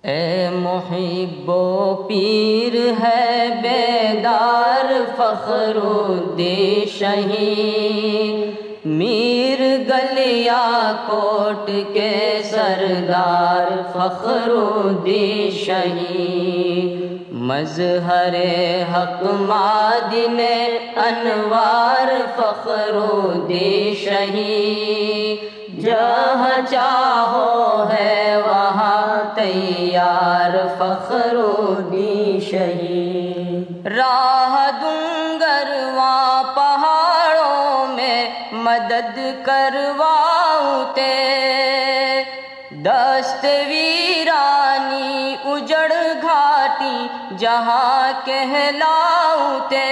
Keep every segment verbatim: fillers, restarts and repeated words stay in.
اے محبو پیر ہے بیدار فخرالدین شہید، میر گلیا کوٹ کے سردار فخرالدین شہید، مظہر حق معدن انوار فخرالدین شہید، جہاں چاہو ہے وہاں تیار فخرالدین شہید، راہ دنگرواں پہاڑوں میں مدد کرواؤں تے، دست ویرانی اجڑ گھاٹی جہاں کہلاؤں تے،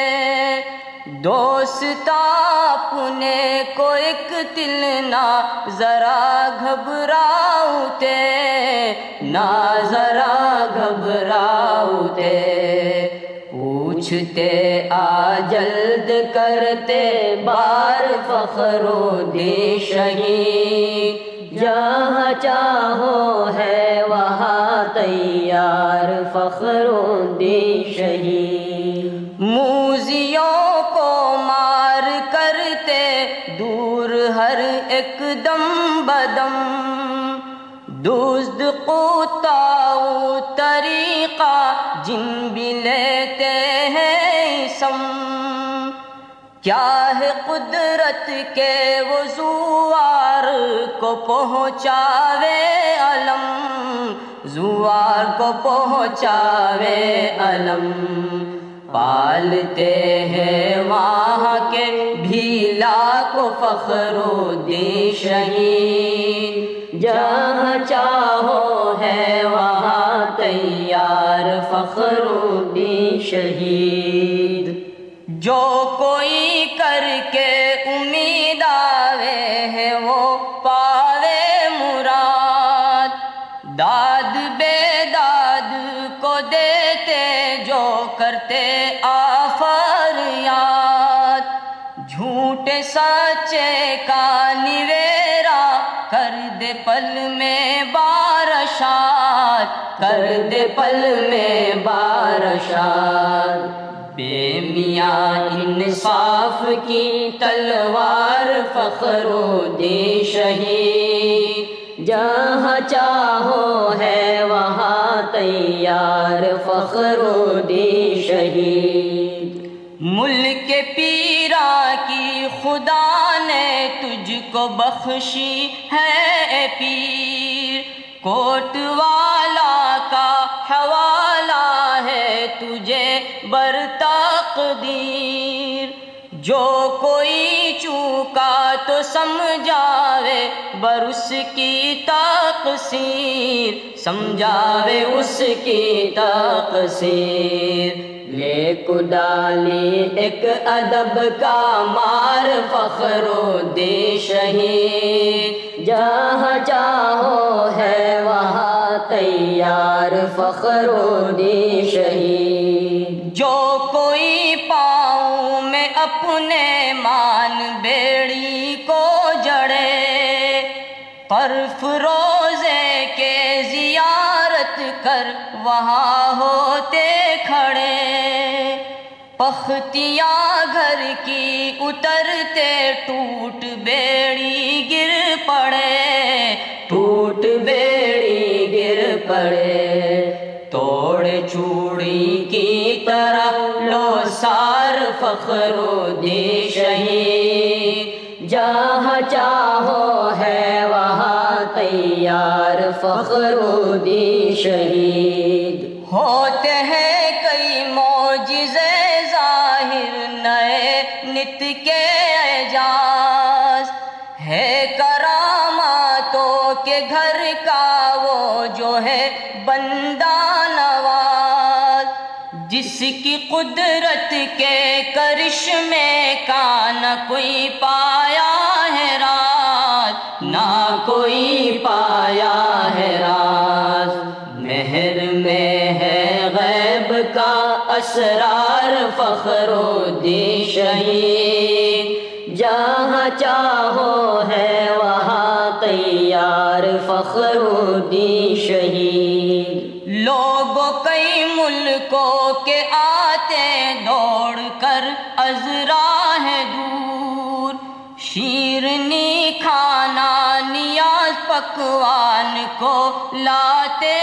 دوست اپنے کو ایک دل نہ ذرا گھبراؤ تے، نہ ذرا گھبراؤ تے، پوچھتے آ جلد کرتے بار فخرالدین شہید، جہاں چاہو ہے وہاں تیار فخرالدین شہید، موذیوں کو مار کرتے دور ہر ایک دم بدم، دزد قطاع طریقہ جن بھی لیتے ہیں سم، کیا ہے قدرت کے وہ زوار کو پہنچاوے علم، زوار کو پہنچاوے علم، پالتے ہیں وہاں کے بھیلا کو فخرالدین شہید، جہاں چاہو ہے وہاں تیار فخرالدین شہید، جو کوئی کر کے امید آوے ہے وہ پاوے مراد، داد بے داد کو دیتے جو کرتے آفر یاد، جھوٹے سچے کا نویرا کر دے پل میں بارشاد، کر دے پل میں بارشاد، بے میاں انصاف کی تلوار فخرالدین شہید، جہاں چاہو ہے وہاں تیار فخرالدین شہید، ملک پیرا کی خدا نے تجھ کو بخشی ہے اے پیر، کوٹ والا کا حوالہ ہے تجھے بر تقدیر، جو کوئی چوکا تو سمجھاوے بر اس کی تقصیر، سمجھاوے اس کی تقصیر، لے کدالی ایک ادب کا مار فخرالدین شہید، جہاں چاہو ہے وہاں تیار فخرالدین شہید، جو کوئی پاؤں میں اپنے مان بیڑی کو جڑے، طرف روزے کے زیارت کر وہاں ہوتے کھڑے، پختیاں گھر کی اترتے ٹوٹ بیڑی گر پڑے، ٹوٹ بیڑی گر پڑے، توڑ چوڑی کی طرح لو سار فخرالدین شہید، جہاں چاہو ہے وہاں تیار فخرالدین شہید، ہوتے ہیں کئی معجزے ظاہر نئے نت کے اعجاز، ہے کراماتوں کے گھر کا وہ جو ہے بندہ نواز، جس کی قدرت کے کرشمے کا نہ کوئی پایا ہے راز، نہ کوئی پایا ہے راز، مہر میں ہے غیب کا اسرار فخرالدین شہید، جہاں چاہو ہے وہاں تیار فخرالدین شہید، لوگوں کئی ملکوں کے آتے دوڑ کر عذرا ہے دور، شیرنی کھانا نیاز پکوان کو لاتے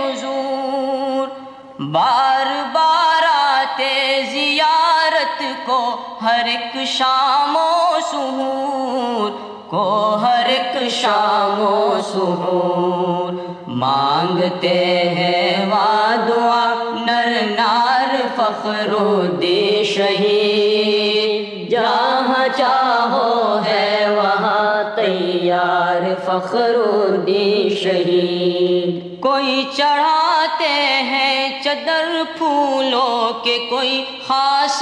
حضور، بار بار آتے زیارت کو ہر ایک شام و سحور کو، ہر ایک شام و سحور مانگتے ہیں وا دعا نر نار فخرالدین شہید، جہاں چاہو ہے وہاں تیار فخرالدین شہید۔ کوئی چڑھاتے ہیں چادر پھولوں کے، کوئی خاص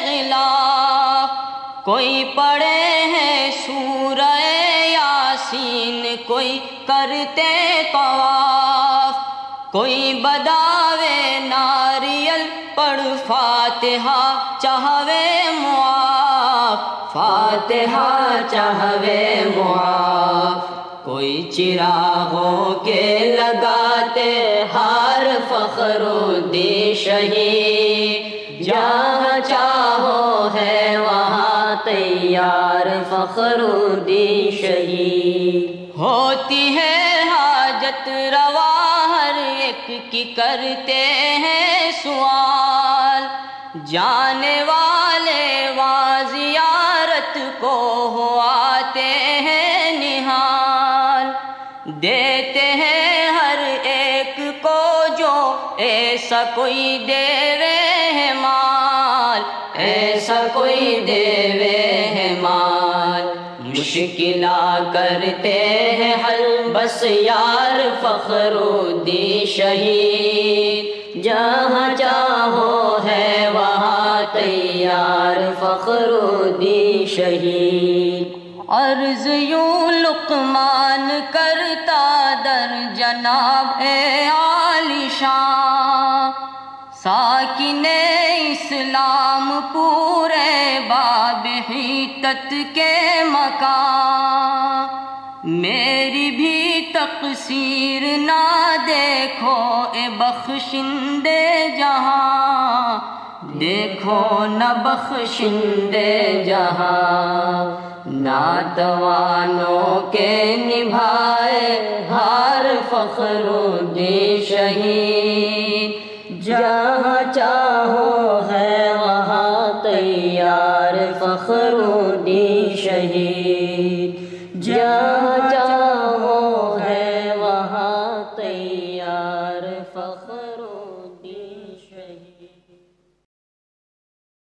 غلاف، کوئی پڑھے ہیں سورہ یاسین، کوئی کرتے طواف، کوئی بداوے ناریل پڑھ فاتحہ چاہوے معاف، فاتحہ چاہوے معاف، کوئی چراغوں کے لگاتے ہار فخرالدین شہید، جہاں چاہو ہے وہاں تیار فخرالدین شہید۔ ہوتی ہے حاجت روا ہر ایک کی کرتے ہیں سوال، جانے والے وہاں زیارت کو ہو آتے ہیں نہال، دیتے ہیں ہر ایک کو جو ایسا کوئی دیوے ہے مال، ایسا کوئی دیوے ہے مال، مشکلہ کرتے ہیں حل بس یار فخرالدین شہید، جہاں چاہو ہے وہاں تیار فخرالدین شہید۔ عرض یوں لقمان کرتا در جناب اے عالی شان، ساکن اسلام پورے باب حیطت کے مکان، میری بھی تقصیر نہ دیکھو اے بخشندے جہاں، دیکھو نہ بخشندے جہاں، ناتوانوں کے نبھائے ہار فخرالدین شہید، جہاں چاہو ہے وہاں تیار فخرالدین شہید، جہاں چاہو ہے وہاں تیار فخر